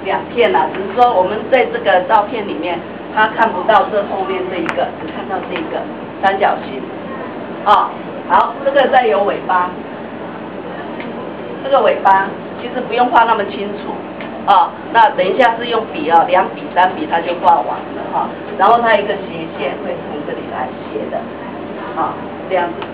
两片啦，只是说我们在这个照片里面，他看不到这后面这一个，只看到这个三角形。啊，好，这个再有尾巴，这个尾巴其实不用画那么清楚。啊，那等一下是用笔啊，2笔3笔它就画完了哈。然后它一个斜线会从这里来斜的，啊，这样子。